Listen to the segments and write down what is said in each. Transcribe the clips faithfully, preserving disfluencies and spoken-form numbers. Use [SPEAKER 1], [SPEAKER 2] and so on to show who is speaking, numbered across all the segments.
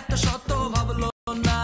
[SPEAKER 1] এত শত ভাবলো না।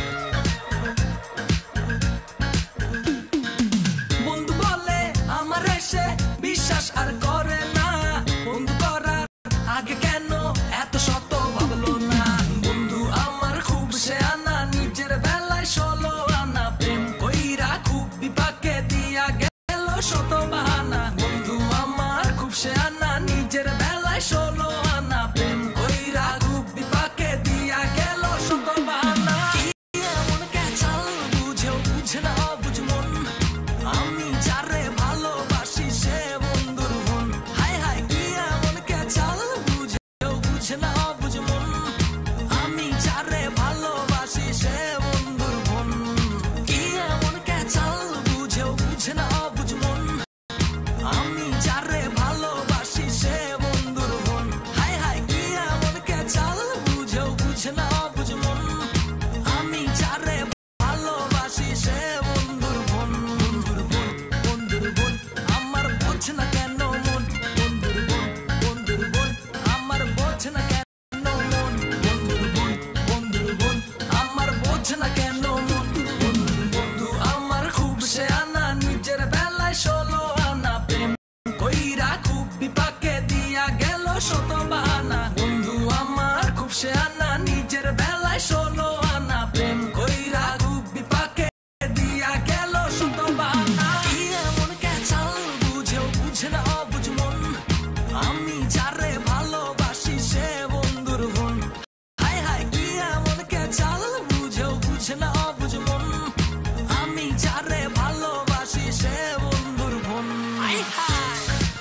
[SPEAKER 1] বন্ধু বলে আমার এসে বিশ্বাস আর করে না, বন্ধু করার আগে কেন এত শত ভাবলো না। বন্ধু আমার খুব শেয়ানা, নিজের বেলায় ষোলো আনা, প্রেম কইরা খুব বিপাকে দিয়া গেল শত বাহানা। বন্ধু আমার খুব শেয়ানা, নিজের বেলায় ষোলো আনা, প্রেম কইরা খুব বিপাকে দিয়া গেল শত বাহানা। কি এমন কেচাল বুঝেও বুঝে না অবুঝ মন, আমি যারে ভালোবাসি সে বন্ধুর বোন। হায় হায় কি এমন কেচাল বুঝেও বুঝে না অবুঝ মন, আমি যারে ভালোবাসি সে বন্ধুর বোন। কি এমন কেচাল বুঝেও বুঝে না অবুঝ মন, আমি যারে ভালোবাসি সে বন্ধুর বোন। হায় হায় কি এমন কেচাল বুঝেও বুঝে না অবুঝ মন, আমি যারে ভালোবাসি সে বন্ধুর বোন। বন্ধুর বোন বন্ধুর বোন আমার বোঝে না কেন মন, বন্ধুর বোন বন্ধুর বোন আমার বোঝে না কেন মন। বন্ধুর বোন বন্ধুর বোন আমার বোঝে না কেন মন। বন্ধু আমার খুব শেয়ানা, নিজের বেলায় ষোলো আনা, প্রেম কইরা খুব বিপাকে দিয়া গেল শত বাহানা। বন্ধু আমার খুব শেয়ানা, নিজের বেলায় ষোলো আনা, প্রেম কইরা খুব বিপাকে দিয়া গেল শত বাহানা। কি এমন কেচাল বুঝেও বুঝে না অবুঝ মন, আমি যারে ভালোবাসি সে বন্ধুর বোন। হায় হায় কি এমন কেচাল বুঝেও বুঝে না অবুঝ মন, আমি যারে ভালোবাসি সে বন্ধুর বোন। হায় হায়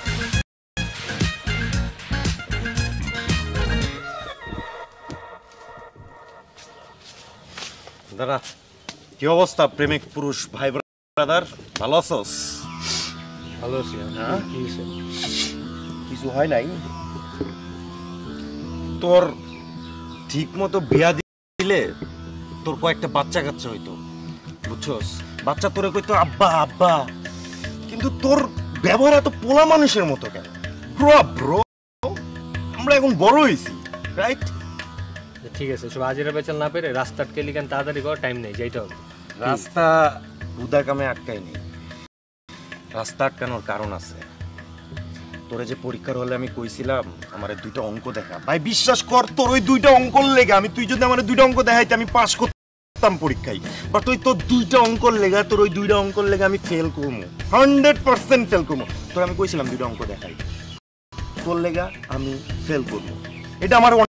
[SPEAKER 2] দাদা কি অবস্থা প্রেমিক পুরুষ ভাই ব্রাদার, ভালো আছোস?
[SPEAKER 3] ভালো আছি।
[SPEAKER 2] হ্যাঁ?
[SPEAKER 3] কি হয়েছে?
[SPEAKER 2] কিছু হয় নাই, তোর ঠিক মতো বিয়া দিলে তোর কয়েকটা বাচ্চা কাচ্চা হইতো, বুঝছস? বাচ্চা তোরে কইতো আব্বা আব্বা, কিন্তু তোর ব্যবহার এত পোলা মানুষের মতো কেন? ব্রো ব্রো আমরা এখন বড় হইছি, রাইট?
[SPEAKER 3] ঠিক আছে, সব আজিরা বেচাল না পেরে রাস্তা আটকে লিখান, তাড়াতাড়ি কর, টাইম নেই, যাইতে হবে।
[SPEAKER 2] রাস্তা বুদা কামে আটকাই নেই, রাস্তা আটকানোর কারণ আছে। তোরে যে পরীক্ষার হলে আমি কইছিলাম আমারে দুইটা অঙ্ক দেখা, ভাই বিশ্বাস কর তোর ওই দুইটা অঙ্কর লেগে আমি, তুই যদি আমারে দুইটা অঙ্ক দেখাইতে আমি পাস করতাম পরীক্ষায়, বাট ওই তোর দুইটা অঙ্কর লেগে, তোর ওই দুইটা অঙ্কর লেগে আমি ফেল করবো, হান্ড্রেড পার্সেন্ট ফেল করবো। তোর আমি কইছিলাম দুইটা অঙ্ক দেখাই, তোর লেগা আমি ফেল করবো, এটা আমার